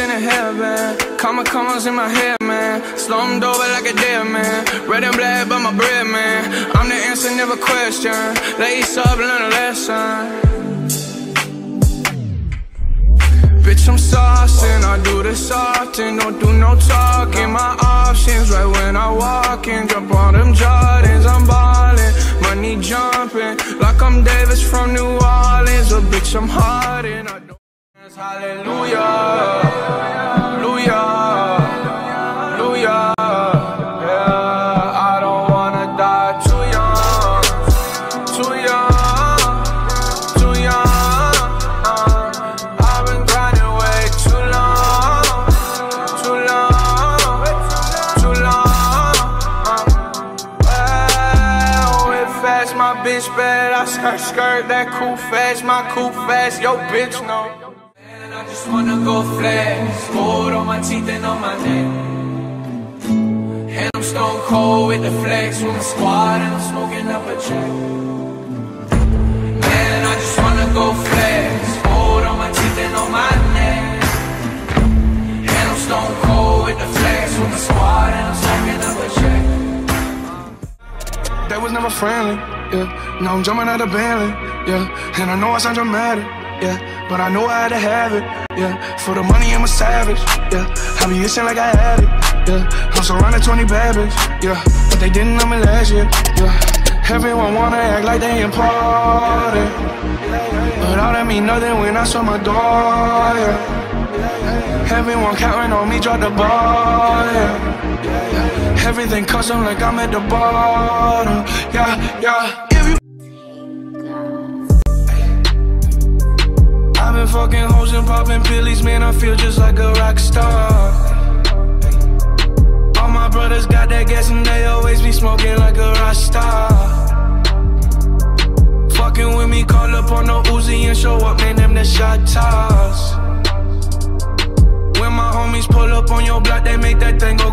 in heaven. Commas in my head, man. Slummed over like a dead man. Red and black, but my bread, man. I'm the answer, never question. Lace up, learn a lesson. Bitch, I'm saucing, I do this often. Don't do no talking, my options right when I walk in. Jump on them Jordans, I'm ballin'. Money jumping, like I'm Davis from New Orleans. But bitch, I'm hard and I don't. Hallelujah, hallelujah, hallelujah. Yeah, I don't wanna die too young, too young, too young. I've been grinding way too long, too long, too long. Well, it fast, my bitch bad. I skirt that cool fast, my cool fast. Yo, bitch, no. I just wanna go flex, gold on my teeth and on my neck. And I'm stone cold with the flex, with my squad and I'm smoking up a check. Man, I just wanna go flex, gold on my teeth and on my neck. And I'm stone cold with the flex, with my squad and I'm smoking up a check. That was never friendly, yeah. Now I'm jumping out of Bentley, yeah. And I know I sound dramatic, yeah, but I know I had to have it, yeah. For the money, I'm a savage, yeah. I be itching like I had it, yeah. I'm surrounded 20 bad bitch, yeah. But they didn't know me last year, yeah. Everyone wanna act like they important, but all that mean nothing when I saw my door, yeah. Everyone counting on me, drop the ball, yeah. Everything custom like I'm at the bottom, yeah, yeah. If you I've been fucking hoes and popping pillies, man, I feel just like a rock star. All my brothers got that gas and they always be smoking like a rock star. Fucking with me, call up on the Uzi and show up, man, them the shot toss. When my homies pull up on your block, they make that thing go